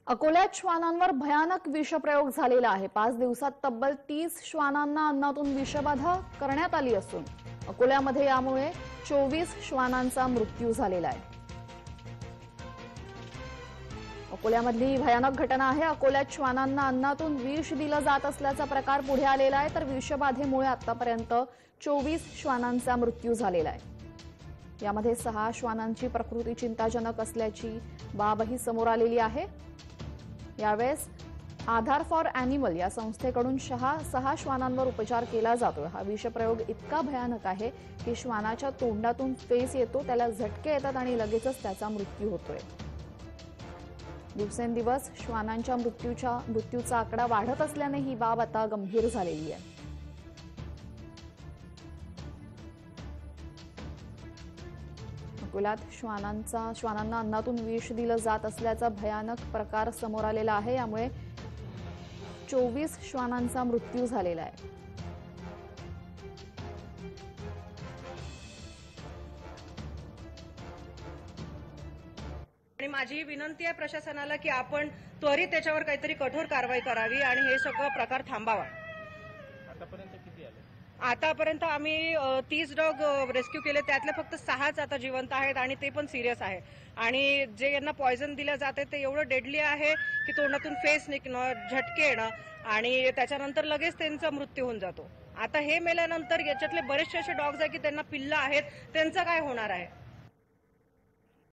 अकोल्यात श्वानांवर भयानक विषप्रयोग झालेला आहे। 5 दिवसात तब्बल 30 श्वानांना अन्नातून विषबाधा करण्यात आली असून अकोल्यामध्ये यामुळे 24 श्वानांचा मृत्यू झालेला आहे। अकोल्यामधली भयानक घटना आहे। अकोल्यात श्वानांना अन्नातून विष दिलं जात असल्याचा प्रकार पुढे आलेला आहे, तर विषबाधेमुळे आतापर्यंत 24 श्वानांचा मृत्यू झालेला आहे। यामध्ये 6 श्वानांची प्रकृती चिंताजनक असल्याची बाबही समोर आलेली आहे। यावेळेस आधार फॉर ॲनिमल या संस्थेकडून 6 श्वानांवर उपचार केला जातोय। हा विषप्रयोग इतका भयानक आहे की श्वानाच्या तोंडातून फेस येतो, त्याला झटके येतात आणि लगेचच त्याचा मृत्यू होतोय। दिवसेंदिवस श्वानांच्या मृत्यूचा आकडा वाढत असल्याने ही बाब आता गंभीर झालेली आहे। अकोल्यात श्वानांना अन्नातून विष दिलं जात असल्याचा भयानक प्रकार समोर आलेला आहे। यामुळे 24 श्वानांचा मृत्यू झालेला आहे। आणि माझी विनंती आहे प्रशासनाला की आपण त्वरित त्याच्यावर काहीतरी कठोर कारवाई करावी आणि हे सगळं प्रकार थांबावा। आतापर्यंत किती आले? आतापर्यंत आम्ही 30 डॉग रेस्क्यू केले, त्यातले फक्त 6च आता जिवंत आहेत आणि ते पण सिरियस आहे। आणि जे यांना पॉयझन दिलं जाते ते एवढं डेडली आहे की तोंडातून फेस निघणं, झटके येणं आणि त्याच्यानंतर लगेच त्यांचा मृत्यू होऊन जातो। आता हे मेल्यानंतर याच्यातले बरेचसे असे डॉग्स आहेत की त्यांना पिल्लं आहेत, त्यांचं काय होणार आहे?